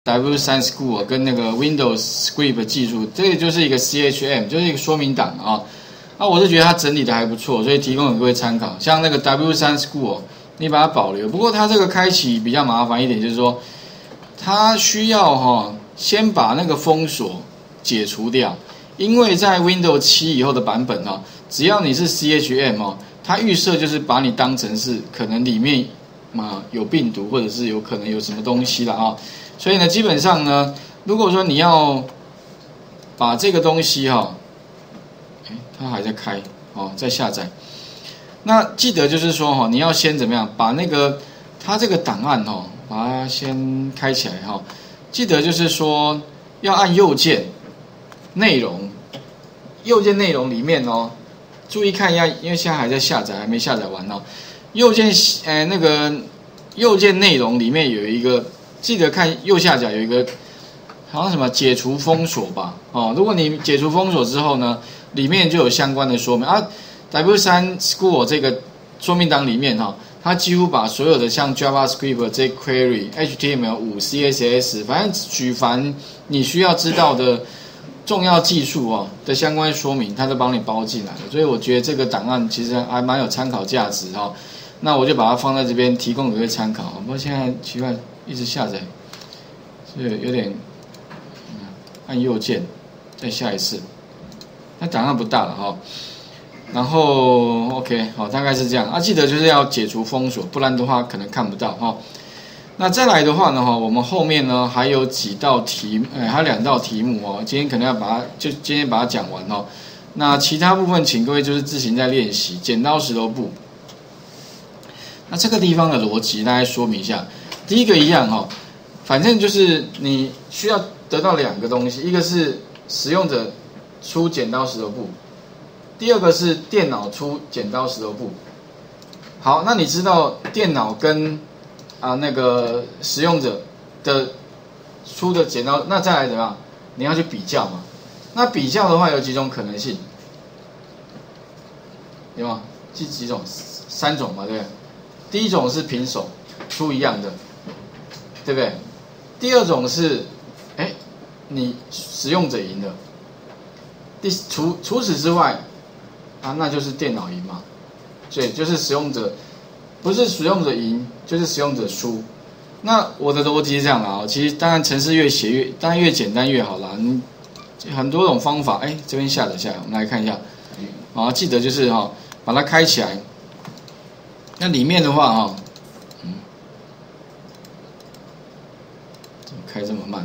W3 School 跟那个 Windows Script 技术，这个就是一个 CHM， 就是一个说明档啊。那我是觉得它整理的还不错，所以提供给各位参考。像那个 W3 School， 你把它保留。不过它这个开启比较麻烦一点，就是说它需要先把那个封锁解除掉，因为在 Windows 7以后的版本只要你是 CHM 它预设就是把你当成是可能里面有病毒，或者是有可能有什么东西啦所以呢，基本上呢，如果说你要把这个东西它还在开在下载，那记得就是说你要先怎么样把那个它这个档案把它先开起来记得就是说要按右键内容，右键内容里面注意看一下，因为现在还在下载，还没下载完右键那个右键内容里面有一个，记得看右下角有一个好像什么解除封锁吧如果你解除封锁之后呢，里面就有相关的说明W3 School 这个说明档里面它几乎把所有的像 JavaScript、jQuery、HTML5、CSS， 反正举凡你需要知道的重要技术的相关说明，它都帮你包进来了。所以我觉得这个档案其实还蛮有参考价值那我就把它放在这边提供给各位参考。不过现在奇怪，一直下载，所以有点按右键再下一次。那档案不大了然后 OK 大概是这样记得就是要解除封锁，不然的话可能看不到那再来的话呢我们后面呢还有几道题还有2道题目今天可能要今天把它讲完那其他部分请各位就是自行在练习剪刀石头布。那这个地方的逻辑大概说明一下，第一个一样反正就是你需要得到2个东西，一个是使用者出剪刀石头布，第二个是电脑出剪刀石头布。好，那你知道电脑跟那个使用者的出的剪刀，那再来怎么样？你要去比较嘛。那比较的话有几种可能性？有吗？几种？3种嘛，对不对？第一种是平手出一样的，对不对？第二种是你使用者赢了。除此之外那就是电脑赢嘛，所以就是使用者不是使用者赢，就是使用者输。那我的逻辑是这样的其实当然程式越写当然越简单越好啦，你很多种方法这边下载下来，我们来看一下记得就是把它开起来。那里面的话怎么开这么慢？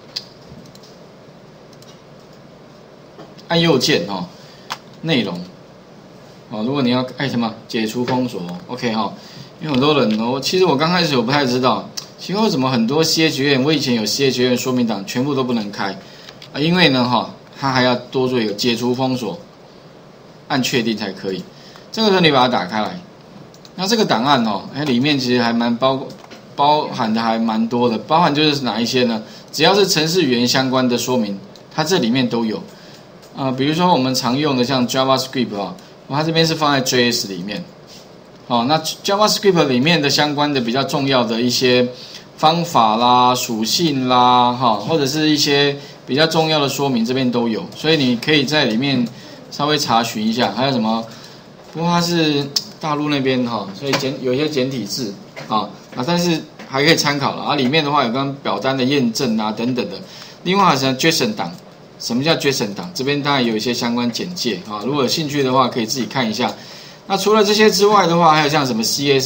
按右键内容如果你要什么解除封锁 OK 因为很多人其实我刚开始我不太知道，其实为什么很多 CHM 我以前有 CHM 说明档全部都不能开因为呢它还要多做一个解除封锁，按确定才可以。这个时候你把它打开来，那这个档案里面其实还蛮包含的还蛮多的，包含就是哪一些呢？只要是程式语言相关的说明，它这里面都有比如说我们常用的像 JavaScript 它这边是放在 JS 里面那 JavaScript 里面的相关的比较重要的一些方法啦、属性啦或者是一些比较重要的说明，这边都有，所以你可以在里面稍微查询一下。还有什么？不过它是大陆那边所以有一些简体字但是还可以参考了里面的话有跟表单的验证等等的。另外还是 JSON 档。什么叫 JSON 档？这边当然有一些相关简介如果有兴趣的话可以自己看一下。那除了这些之外的话，还有像什么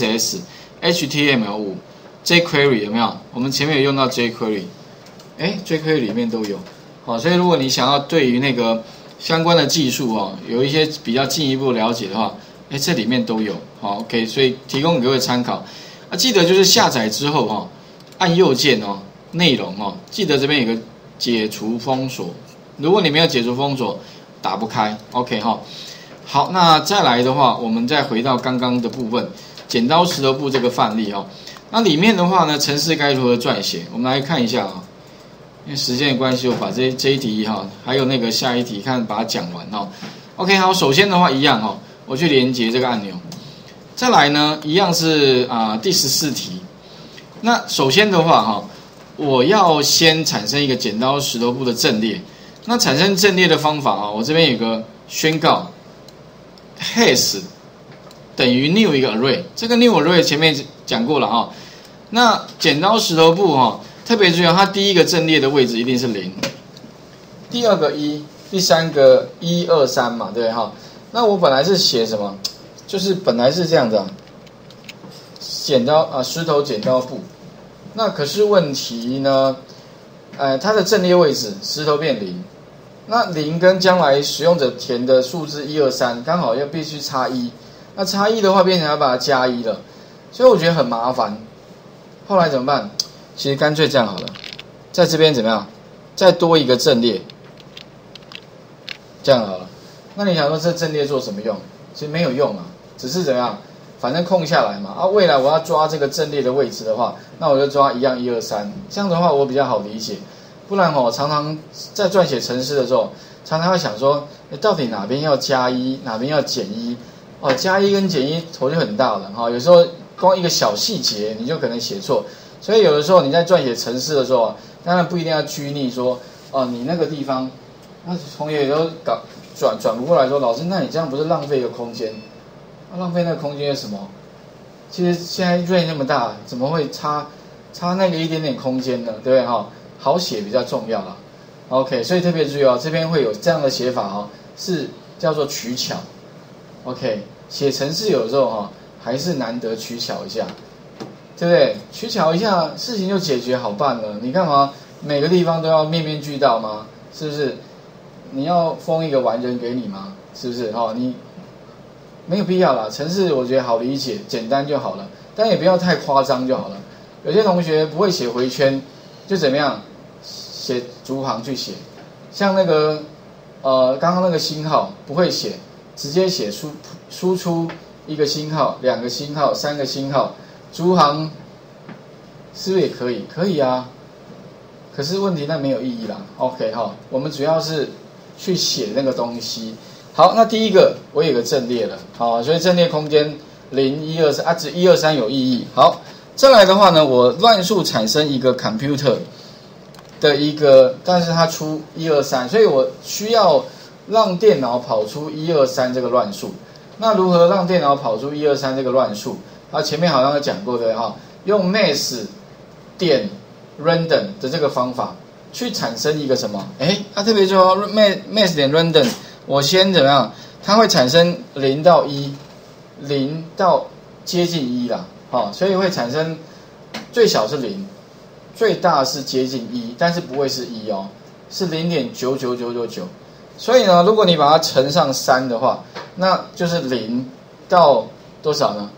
CSS、HTML5、jQuery 有没有？我们前面有用到 jQuery，jQuery 里面都有所以如果你想要对于那个相关的技术有一些比较进一步了解的话，这里面都有OK， 所以提供给各位参考记得就是下载之后按右键内容记得这边有个解除封锁。如果你没有解除封锁，打不开 OK 好，那再来的话，我们再回到刚刚的部分，剪刀石头布这个范例那里面的话呢，程式该如何撰写？我们来看一下因为时间的关系，我把这一题还有那个下一题把它讲完OK 好，首先的话一样我去连接这个按钮。再来呢，一样是第14题。那首先的话我要先产生一个剪刀石头布的阵列。那产生阵列的方法啊，我这边有个宣告 ，has 等于 new 一个 array。这个 new array 前面讲过了啊。那剪刀石头布哈，特别注意，它第一个阵列的位置一定是0，第二个1，第三个1、2、3嘛，对哈。那我本来是写什么？就是本来是这样的，石头剪刀布。那可是问题呢？它的阵列位置石头变0，那0跟将来使用者填的数字1、2、3刚好要必须差1，那差1的话变成要把它加1了，所以我觉得很麻烦。后来怎么办？其实干脆这样好了，在这边怎么样？再多一个阵列，这样好了。那你想说这阵列做什么用？其实没有用啊，只是怎么样？反正空下来嘛，未来我要抓这个阵列的位置的话，那我就抓一样1、2、3，这样的话我比较好理解。不然常常在撰写程式的时候，常常会想说，到底哪边要加1，哪边要减1？加1跟减1头就很大了有时候光一个小细节你就可能写错，所以有的时候你在撰写程式的时候，当然不一定要拘泥说，你那个地方，那同学也都转不过来说，老师，那你这样不是浪费一个空间？浪费那个空间是什么？其实现在range那么大，怎么会差那个一点点空间呢？对不对好写比较重要啦。OK， 所以特别注意这边会有这样的写法是叫做取巧。OK， 写程式有时候还是难得取巧一下，对不对？取巧一下，事情就解决好办了。你干嘛每个地方都要面面俱到吗？是不是？你要封一个完人给你吗？是不是？你没有必要啦。程式我觉得好理解，简单就好了，但也不要太夸张就好了。有些同学不会写回圈，就怎么样写逐行去写，像那个刚刚那个星号不会写，直接写输出一个星号、2个星号、3个星号，逐行是不是也可以？可以啊。可是问题那没有意义啦。OK 我们主要是去写那个东西。好，那第一个我有个阵列了，所以阵列空间0、1、2、3只1、2、3有意义。好，再来的话呢，我乱数产生一个 computer 的一个，但是它出1、2、3，所以我需要让电脑跑出1、2、3这个乱数。那如何让电脑跑出1、2、3这个乱数？前面好像有讲过对用 math 点 random 的这个方法去产生一个什么？特别说 math 点 random， 我先怎么样？它会产生0到1， 0到接近1啦，所以会产生最小是0，最大是接近1，但是不会是1是 0.99999。所以呢，如果你把它乘上3的话，那就是0到多少呢？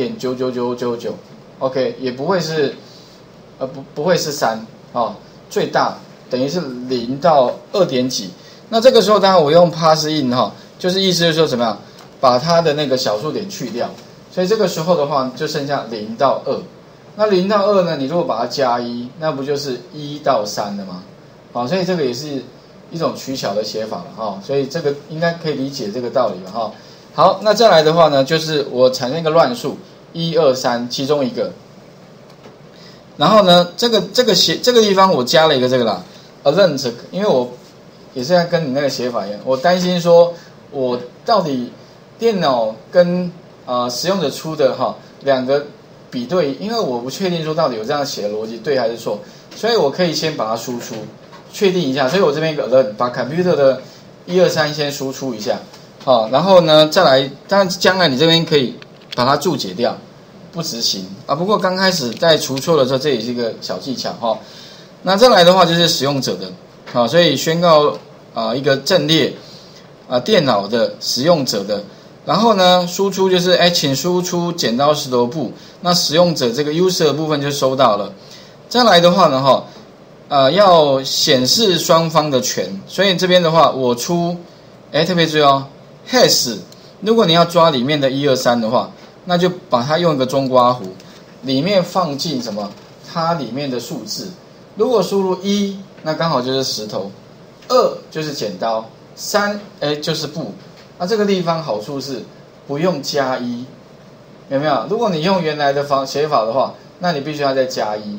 2.99999。OK， 也不会是不会是3最大等于是0到2点几。那这个时候当然我用 pass in 就是意思就是说怎么样，把它的那个小数点去掉，所以这个时候的话就剩下0到2。那0到2呢，你如果把它加1，那不就是1到3了吗？所以这个也是一种取巧的写法了所以这个应该可以理解这个道理了好，那再来的话呢，就是我产生一个乱数1、2、3其中一个，然后呢，这个地方我加了一个这个啦 ，arrange， 因为我也是在跟你那个写法一样，我担心说我到底电脑跟使用者出的两个比对，因为我不确定说到底我这样写的逻辑对还是错，所以我可以先把它输出，确定一下，所以我这边一个 alert 把 computer 的1、2、3先输出一下，然后呢再来，当然将来你这边可以把它注解掉，不执行不过刚开始在除错的时候，这也是一个小技巧那再来的话就是使用者的所以宣告一个阵列电脑的使用者的，然后呢输出就是请输出剪刀石头布，那使用者这个 user 的部分就收到了。再来的话呢要显示双方的权，所以这边的话我出特别注意has， 如果你要抓里面的1、2、3的话，那就把它用一个中括弧，里面放进什么？它里面的数字。如果输入1，那刚好就是石头；2就是剪刀；3就是布。那这个地方好处是不用加1，有没有？如果你用原来的写法的话，那你必须要再加1。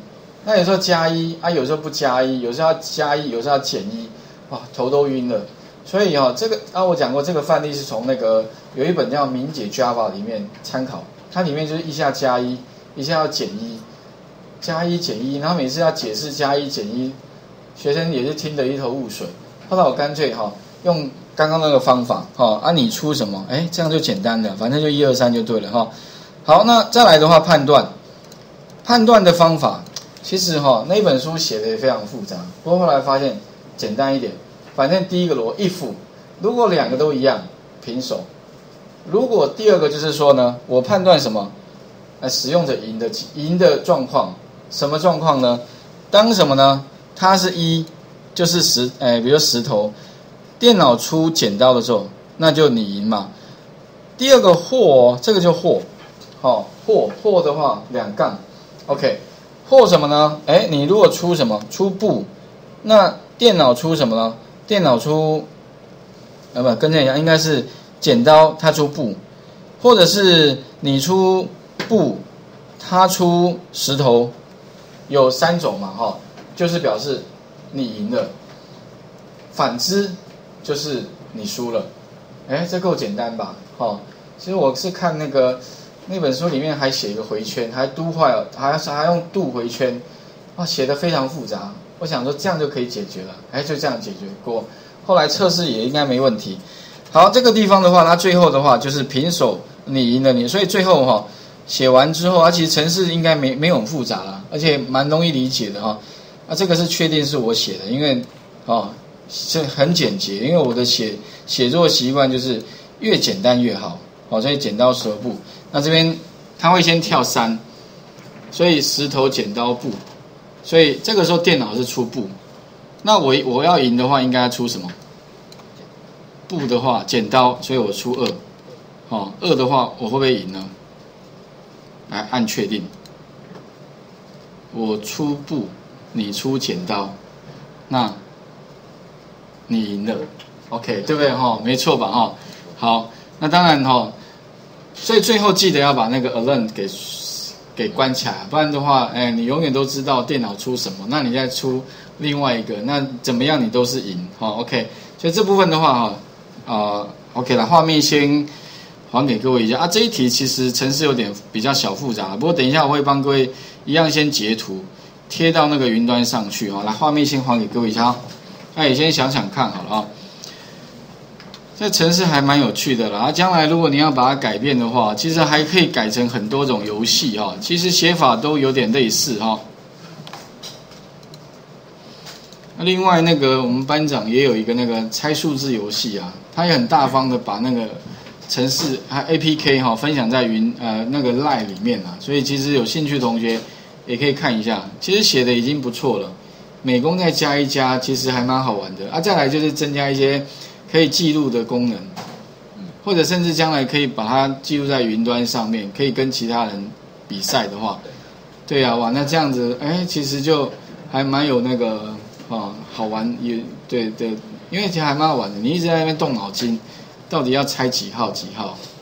那有时候加一啊，有时候不加一，有时候要加一，有时候要减一，哇，头都晕了。所以这个我讲过，这个范例是从那个有一本叫《明解 Java》里面参考，它里面就是一下加一，一下要减一，加一减一，然后每次要解释加一减一，学生也是听得一头雾水。后来我干脆用刚刚那个方法你出什么，这样就简单了，反正就1、2、3就对了好，那再来的话，判断的方法，其实那一本书写的也非常复杂，不过后来发现简单一点。反正第一个if， 如果两个都一样，平手。如果第二个就是说呢，我判断什么，使用者赢的状况，什么状况呢？当什么呢？它是1，就是比如石头，电脑出剪刀的时候，那就你赢嘛。第二个或这个就或，或的话2杠 ，OK， 或什么呢？你如果出什么出布，那电脑出什么呢？电脑出，跟这一样，应该是剪刀，它出布，或者是你出布，它出石头，有3种嘛，就是表示你赢了。反之就是你输了，这够简单吧？其实我是看那本书里面还写一个回圈，还用度回圈，写得非常复杂。我想说这样就可以解决了，就这样解决过。后来测试也应该没问题。好，这个地方的话，它最后的话就是平手，你赢了你，所以最后写完之后，其实程式应该没有很复杂啦，而且蛮容易理解的这个是确定是我写的，因为是很简洁，因为我的写作习惯就是越简单越好，所以剪刀石头布。那这边它会先跳3，所以石头剪刀布。所以这个时候电脑是出布，那我要赢的话，应该出什么？布的话，剪刀，所以我出2，2的话我会不会赢呢？来按确定，我出布，你出剪刀，那你赢了 ，OK， 对不对没错吧好，那当然所以最后记得要把那个 alert 给关起来，不然的话，你永远都知道电脑出什么，那你再出另外一个，那怎么样你都是赢，OK。所以这部分的话，OK 了，画面先还给各位一下这一题其实程式有点比较小复杂，不过等一下我会帮各位一样先截图贴到那个云端上去来，画面先还给各位一下那也先想想看好了这程式还蛮有趣的啦，将来如果你要把它改变的话，其实还可以改成很多种游戏其实写法都有点类似那另外我们班长也有一个猜数字游戏他也很大方的把那个程式还 APK 分享在LINE 里面所以其实有兴趣的同学也可以看一下，其实写的已经不错了，美工再加一加，其实还蛮好玩的再来就是增加一些可以记录的功能，或者甚至将来可以把它记录在云端上面，可以跟其他人比赛的话，对哇，那这样子其实就还蛮有好玩也对，因为其实还蛮好玩的，你一直在那边动脑筋，到底要猜几号几号。